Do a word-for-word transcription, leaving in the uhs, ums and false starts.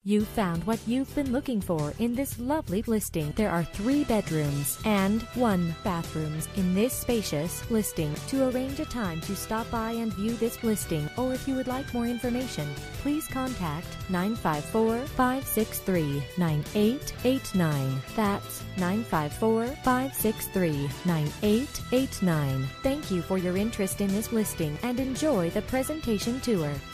You found what you've been looking for in this lovely listing. There are three bedrooms and one bathrooms in this spacious listing. To arrange a time to stop by and view this listing, or if you would like more information, please contact nine five four, five six three, nine eight eight nine. That's nine five four, five six three, nine eight eight nine. Thank you for your interest in this listing and enjoy the presentation tour.